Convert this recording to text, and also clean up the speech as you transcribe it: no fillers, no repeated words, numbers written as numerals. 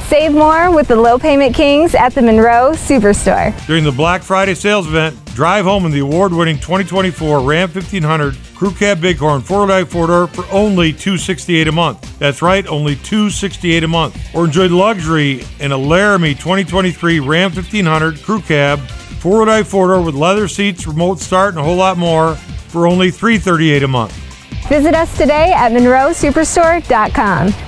Save more with the Low Payment Kings at the Monroe Superstore. During the Black Friday sales event, drive home in the award-winning 2024 Ram 1500 Crew Cab Bighorn 4-wheel-drive 4-door for only $268 a month. That's right, only $268 a month. Or enjoy the luxury in a Laramie 2023 Ram 1500 Crew Cab 4-wheel-drive 4-door with leather seats, remote start, and a whole lot more for only $338 a month. Visit us today at MonroeSuperstore.com.